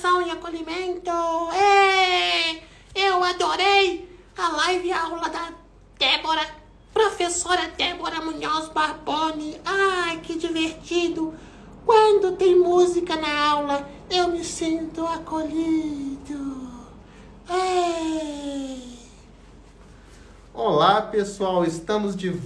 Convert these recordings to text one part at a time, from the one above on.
dramatização e acolhimento. Eu adorei a live aula da Débora, professora Débora Munhoz Barboni. Ai, que divertido. Quando tem música na aula, eu me sinto acolhido. Olá, pessoal, estamos de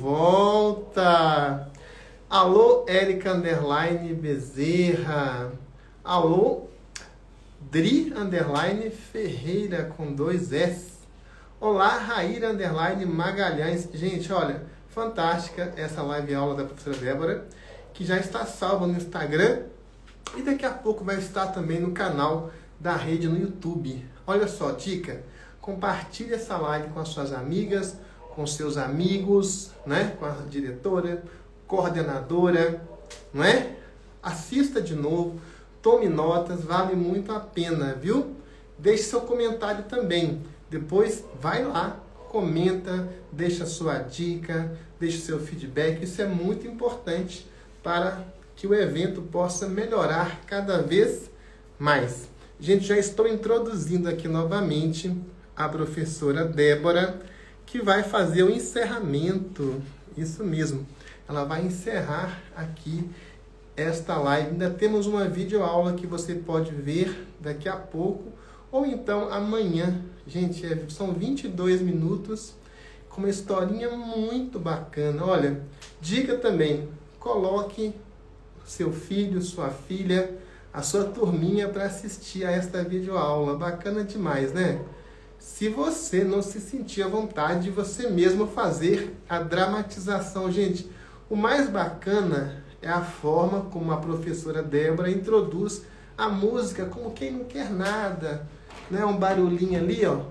volta. Alô, Érica _ Bezerra. Alô, Dri _ Ferreira com 2 S. Olá, Raíra _ Magalhães. Gente, olha, fantástica essa live aula da professora Débora, que já está salva no Instagram e daqui a pouco vai estar também no canal da rede no YouTube. Olha só, dica, compartilhe essa live com as suas amigas, com seus amigos, né? Com a diretora, coordenadora, não é? Assista de novo, tome notas, vale muito a pena, viu? Deixe seu comentário também. Depois vai lá, comenta, deixa sua dica, deixa seu feedback. Isso é muito importante para que o evento possa melhorar cada vez mais. Gente, já estou introduzindo aqui novamente a professora Débora, que vai fazer o encerramento. Isso mesmo. Ela vai encerrar aqui esta live. Ainda temos uma videoaula que você pode ver daqui a pouco, ou então amanhã. Gente, são 22 minutos com uma historinha muito bacana. Olha, dica também, coloque seu filho, sua filha, a sua turminha para assistir a esta videoaula. Bacana demais, né? Se você não se sentir à vontade de você mesmo fazer a dramatização, gente, o mais bacana é a forma como a professora Débora introduz a música, como quem não quer nada, né? Um barulhinho ali, ó.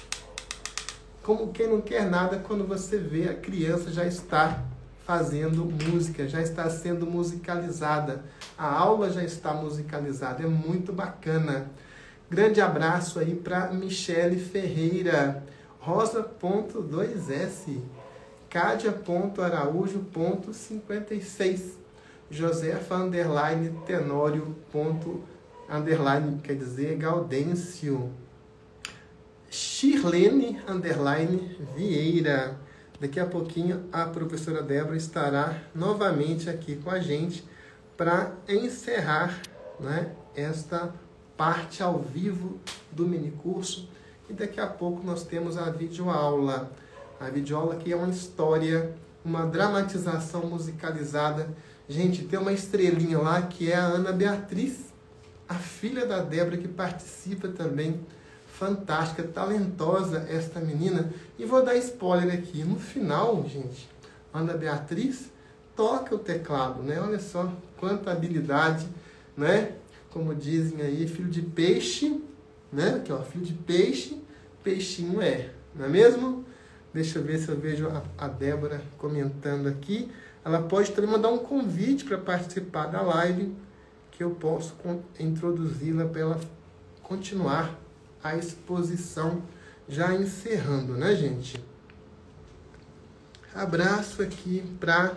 Como quem não quer nada, quando você vê a criança já está fazendo música, já está sendo musicalizada. A aula já está musicalizada, é muito bacana. Grande abraço aí para Michele Ferreira, Rosa.2S, Cádia.araújo.56, Josefa _ Tenório _ quer dizer Gaudêncio, Shirlene _ Vieira. Daqui a pouquinho a professora Débora estará novamente aqui com a gente para encerrar, né, esta parte ao vivo do minicurso. E daqui a pouco nós temos a videoaula. A videoaula que é uma história, uma dramatização musicalizada. Gente, tem uma estrelinha lá que é a Ana Beatriz, a filha da Débora, que participa também. Fantástica, talentosa esta menina. E vou dar spoiler aqui. No final, gente, Ana Beatriz toca o teclado, né? Olha só quanta habilidade, né? Como dizem aí, filho de peixe, né? Aqui, ó, filho de peixe, peixinho é, não é mesmo? Deixa eu ver se eu vejo a Débora comentando aqui. Ela pode também mandar um convite para participar da live, que eu posso introduzi-la para ela continuar a exposição, já encerrando, né, gente? Abraço aqui para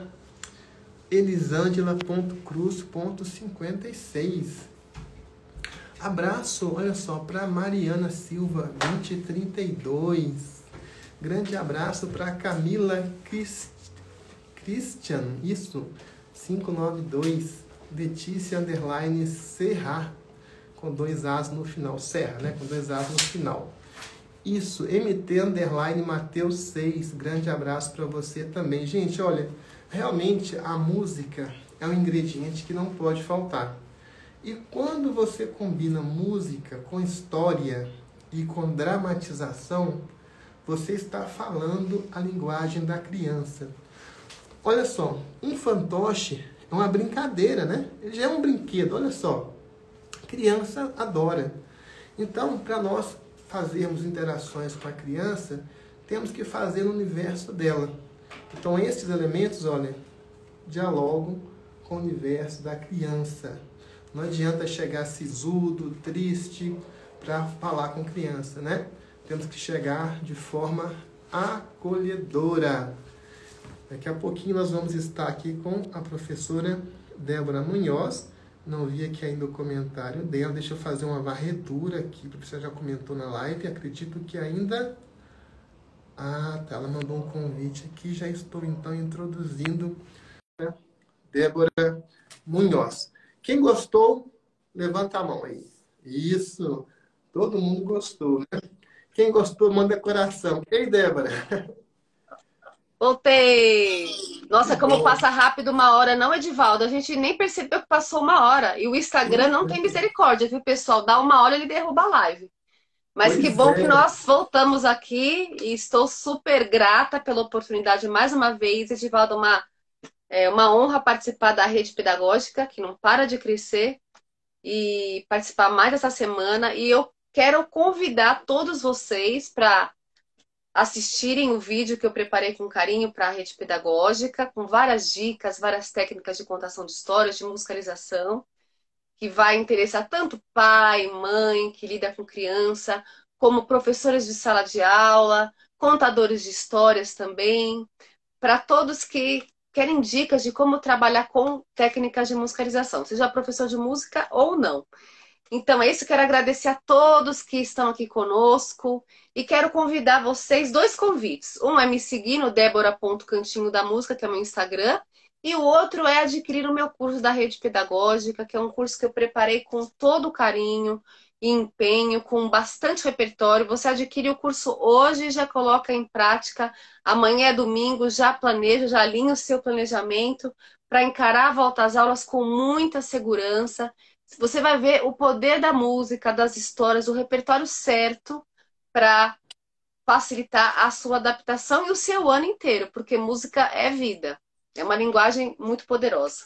Elisângela.cruz.56. Abraço, olha só, para Mariana Silva, 2032. Grande abraço para Camila Christian, isso, 592. Letícia _ Serra, com 2 As no final. Serra, né? Com 2 As no final. Isso, MT _ Mateus 6. Grande abraço para você também. Gente, olha, realmente a música é um ingrediente que não pode faltar. E quando você combina música com história e com dramatização, você está falando a linguagem da criança. Olha só, um fantoche é uma brincadeira, né? Ele já é um brinquedo, olha só. Criança adora. Então, para nós fazermos interações com a criança, temos que fazer no universo dela. Então, esses elementos, olha, dialogam com o universo da criança. Não adianta chegar sisudo, triste, para falar com criança, né? Temos que chegar de forma acolhedora. Daqui a pouquinho nós vamos estar aqui com a professora Débora Munhoz, Não vi aqui ainda o comentário dela. Deixa eu fazer uma varredura aqui, para ver se ela já comentou na live. Acredito que ainda... Ah, tá. Ela mandou um convite aqui. Já estou, então, introduzindo Débora Munhoz. Quem gostou, levanta a mão aí. Isso. Todo mundo gostou, né? Quem gostou, manda coração. Ei, Débora. Voltei! Nossa, Que como bom. passa rápido uma hora, não, Edivaldo? A gente nem percebeu que passou uma hora. E o Instagram não tem misericórdia, viu, pessoal? Dá uma hora, ele derruba a live. Mas que Pois bom que é. nós voltamos aqui e estou super grata pela oportunidade mais uma vez, Edivaldo. Uma honra participar da rede pedagógica, que não para de crescer, e participar mais essa semana. E eu quero convidar todos vocês para assistirem o vídeo que eu preparei com carinho para a rede pedagógica, com várias dicas, várias técnicas de contação de histórias, de musicalização, que vai interessar tanto pai, mãe, que lida com criança, como professores de sala de aula, contadores de histórias também, para todos que querem dicas de como trabalhar com técnicas de musicalização, seja professor de música ou não. Então, é isso. Quero agradecer a todos que estão aqui conosco e quero convidar vocês, dois convites. Um é me seguir no Débora.cantinho da música, que é meu Instagram, e o outro é adquirir o meu curso da rede pedagógica, que é um curso que eu preparei com todo carinho e empenho, com bastante repertório. Você adquire o curso hoje e já coloca em prática. Amanhã é domingo, já planeja, já alinha o seu planejamento para encarar a volta às aulas com muita segurança. Você vai ver o poder da música, das histórias, o repertório certo para facilitar a sua adaptação e o seu ano inteiro, porque música é vida. É uma linguagem muito poderosa.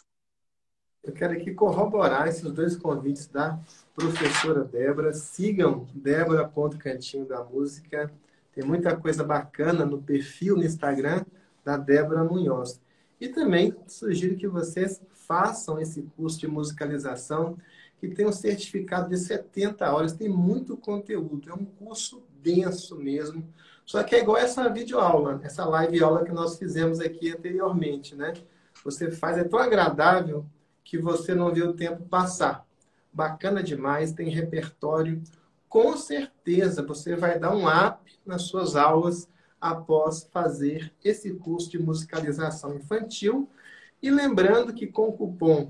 Eu quero aqui corroborar esses dois convites da professora Débora. Sigam Débora.cantinho da música. Tem muita coisa bacana no perfil no Instagram da Débora Munhoz. E também sugiro que vocês façam esse curso de musicalização, que tem um certificado de 70 horas, tem muito conteúdo, é um curso denso mesmo. Só que é igual essa videoaula, essa live aula que nós fizemos aqui anteriormente, né? Você faz, é tão agradável que você não vê o tempo passar. Bacana demais, tem repertório. Com certeza você vai dar um up nas suas aulas após fazer esse curso de musicalização infantil. E lembrando que com o cupom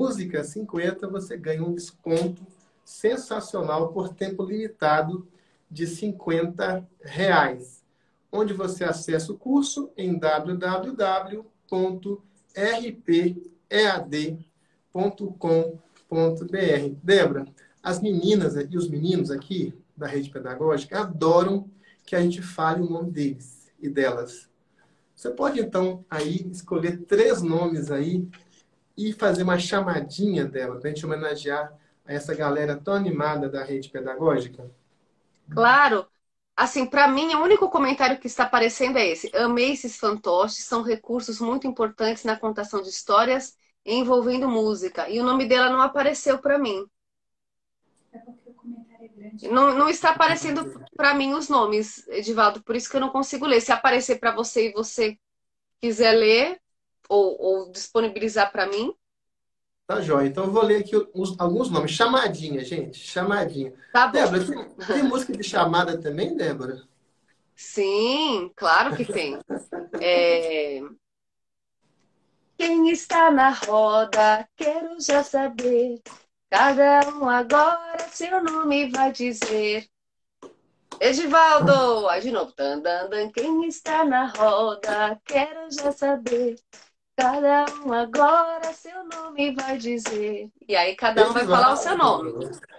Música50 você ganha um desconto sensacional por tempo limitado de R$ 50, onde você acessa o curso em www.rpead.com.br. Débora, as meninas e os meninos aqui da rede pedagógica adoram que a gente fale o nome deles e delas. Você pode, então, aí escolher 3 nomes aí e fazer uma chamadinha dela para a gente homenagear a essa galera tão animada da rede pedagógica? Claro. Assim, para mim, o único comentário que está aparecendo é esse. Amei esses fantoches, são recursos muito importantes na contação de histórias envolvendo música. E o nome dela não apareceu para mim. É porque o comentário é grande. Não está aparecendo para mim os nomes, Edivaldo, por isso que eu não consigo ler. Se aparecer para você e você quiser ler ou disponibilizar para mim. Tá, joia. Então eu vou ler aqui alguns nomes. Chamadinha, gente. Chamadinha. Tá bom. Débora, tem música de chamada também, Débora? Sim, claro que tem. Quem está na roda, quero já saber. Cada um agora seu nome vai dizer. Edivaldo! Aí de novo. Dan, dan, dan. Quem está na roda, quero já saber. Cada um agora seu nome vai dizer. E aí cada um vai falar o seu nome.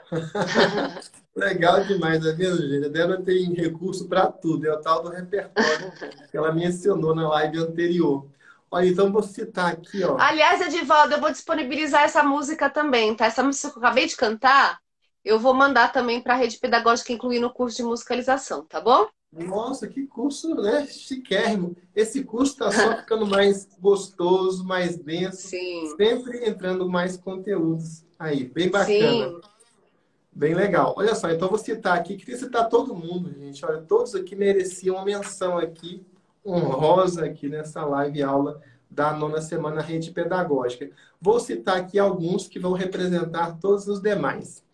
Legal demais, é mesmo, gente? A Débora tem recurso para tudo. É o tal do repertório que ela mencionou na live anterior. Olha, então vou citar aqui, ó. Aliás, Edivaldo, eu vou disponibilizar essa música também, tá? Essa música que eu acabei de cantar, eu vou mandar também para a rede pedagógica incluir no curso de musicalização, tá bom? Nossa, que curso, né? Chiquérrimo. Esse curso está só ficando mais gostoso, mais denso. Sim. Sempre entrando mais conteúdos aí. Bem bacana. Sim. Bem legal. Olha só, então vou citar aqui. Queria citar todo mundo, gente. Olha, todos aqui mereciam uma menção aqui, honrosa aqui nessa live aula da nona semana Rede Pedagógica. Vou citar aqui alguns que vão representar todos os demais.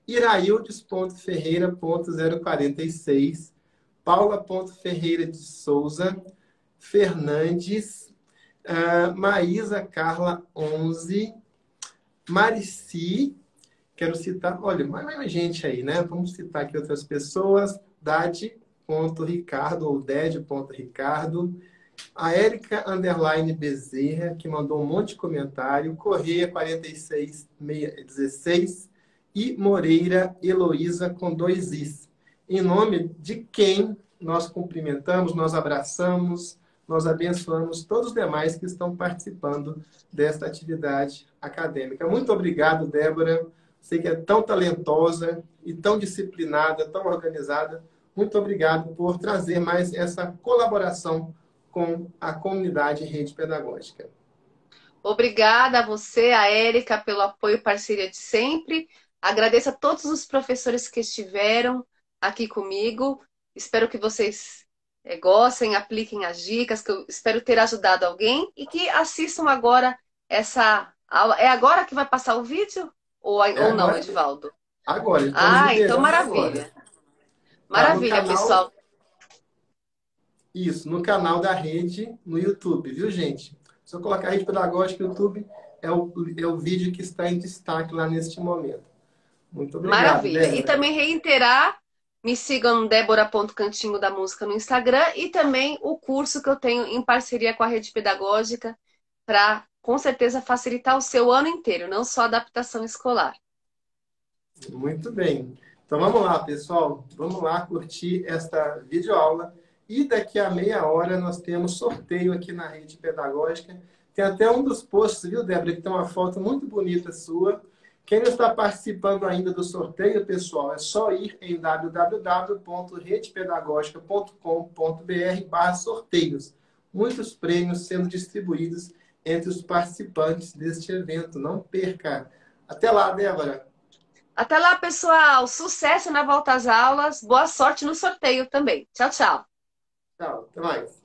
Iraildes.ferreira.046, Paula.ferreira de Souza, Fernandes, Maísa Carla 11, Marici, quero citar, olha, mais gente aí, né? Vamos citar aqui outras pessoas, Dade.Ricardo ou Ded.Ricardo, a Érica Bezerra, que mandou um monte de comentário, Correia 46616 e Moreira Heloísa com 2 Is. Em nome de quem nós cumprimentamos, nós abraçamos, nós abençoamos todos os demais que estão participando desta atividade acadêmica. Muito obrigado, Débora. Sei que é tão talentosa e tão disciplinada, tão organizada. Muito obrigado por trazer mais essa colaboração com a comunidade Rede Pedagógica. Obrigada a você, a Érica, pelo apoio e parceria de sempre. Agradeço a todos os professores que estiveram aqui comigo. Espero que vocês gostem, apliquem as dicas, que eu espero ter ajudado alguém e que assistam agora essa aula. É agora que vai passar o vídeo? Ou não, Edivaldo? Agora. Então maravilha. Agora. Maravilha, pessoal. Isso, no canal da Rede, no YouTube, viu, gente? Se eu colocar Rede Pedagógica no YouTube, é o vídeo que está em destaque lá neste momento. Muito obrigado. Maravilha. Débora. E também reiterar, me sigam Débora.Cantinho da Música no Instagram e também o curso que eu tenho em parceria com a Rede Pedagógica para, com certeza, facilitar o seu ano inteiro, não só a adaptação escolar. Muito bem. Então vamos lá, pessoal. Vamos lá curtir esta videoaula. E daqui a meia hora nós temos sorteio aqui na Rede Pedagógica. Tem até um dos posts, viu, Débora, que tem uma foto muito bonita sua. Quem não está participando ainda do sorteio, pessoal, é só ir em www.redepedagogica.com.br/sorteios. Muitos prêmios sendo distribuídos entre os participantes deste evento. Não perca. Até lá, Débora. Até lá, pessoal. Sucesso na volta às aulas. Boa sorte no sorteio também. Tchau, tchau. Tchau, até mais.